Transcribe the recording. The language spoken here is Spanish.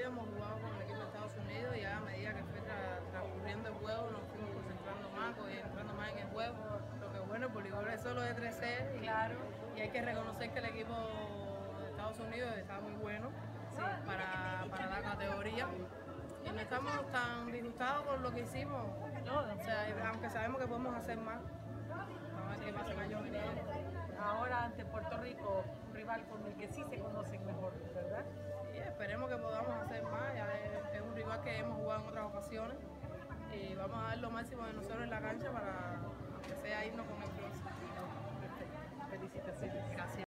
habíamos jugado con el equipo de Estados Unidos y a medida que fue transcurriendo el juego nos fuimos concentrando más y entrando más en el juego. Lo que bueno, el voleibol es solo de 3 sets y hay que reconocer que el equipo de Estados Unidos está muy bueno para la categoría. Y no estamos tan disgustados con lo que hicimos, o sea, aunque sabemos que podemos hacer más. Vamos a ver qué pasa en años venideros. Ahora ante Puerto Rico, un rival con el que sí se conocen mejor, ¿verdad? Y esperemos que podamos hacer más. Ya es un rival que hemos jugado en otras ocasiones y vamos a dar lo máximo de nosotros en la cancha para, aunque sea, irnos con el bronce. Felicitaciones. Gracias.